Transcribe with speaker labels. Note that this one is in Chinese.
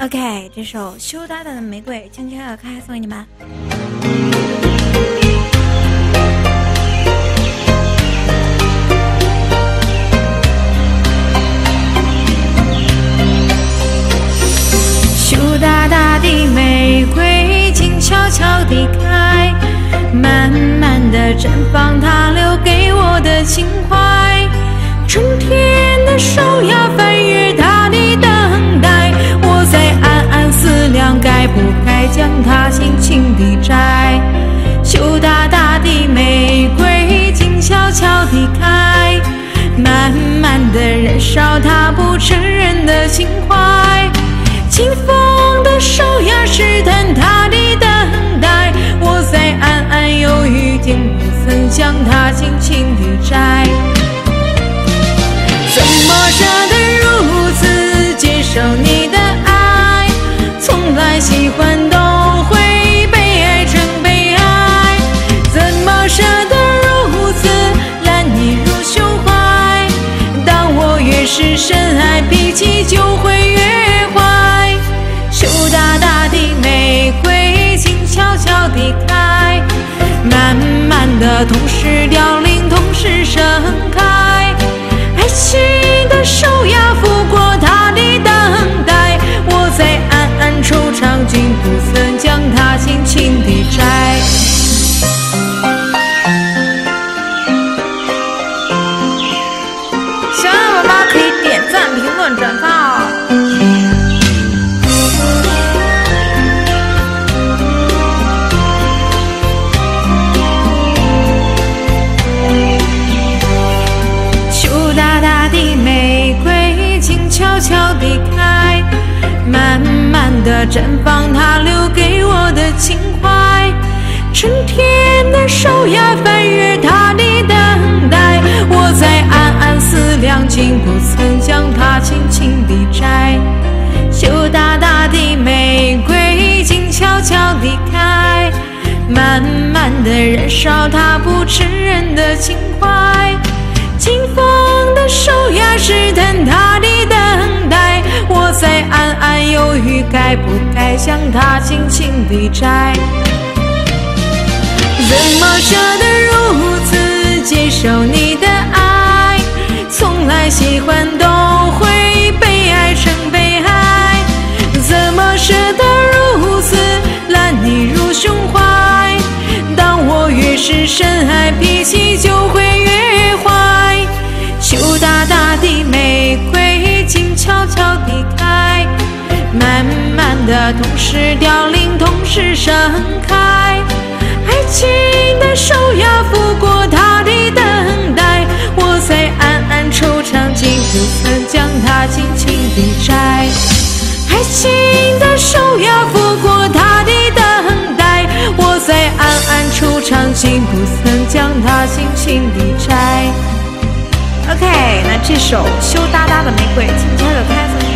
Speaker 1: OK， 这首羞答答的玫瑰轻轻地开，送给你们。羞答答的玫瑰静悄悄地开，慢慢地绽放它留给我的情怀。春天的手呀翻越它的等待，我在暗暗思量该不该将它轻轻地摘。羞答答的玫瑰静悄悄地开，慢慢地燃烧它不承认的情怀。清风的手呀试探它的等待，我在暗暗犹豫，竟不曾将它轻轻地摘。怎么舍得如此接受你的爱，从来喜欢都会被爱成悲哀。怎么舍得如此揽你入胸怀，当我越是深爱，脾气就会越坏。羞答答的玫瑰静悄悄地开，慢慢地同时凋零，同时盛开。爱情的手呀拂过它的等待，我在暗暗惆怅，竟不曾将它轻轻地摘。喜欢的宝宝可以点赞、评论、转发哦。悄悄地开，慢慢地绽放它留给我的情怀。春天的手呀翻越它的等待，我在暗暗思量，竟不曾将它轻轻地摘。羞答答的玫瑰静悄悄地开，慢慢地燃烧它不承认的情怀。清风的手呀试探它的等待，我在暗暗犹豫，该不该将它轻轻地摘。怎么舍得如此接受你的爱，从来喜欢都会被爱成悲哀。怎么舍得如此揽你入胸怀，当我越是深爱，脾气就会越坏。羞答答的玫瑰静悄悄地开，慢慢地同时凋零，同时盛开。爱情的手呀拂过它的等待，我在暗暗惆怅，竟不曾将它轻轻地摘。爱情的手呀拂过它的等待，我在暗暗惆怅，竟不曾将它轻轻地摘。OK， 那这首羞答答的玫瑰轻悄地开，送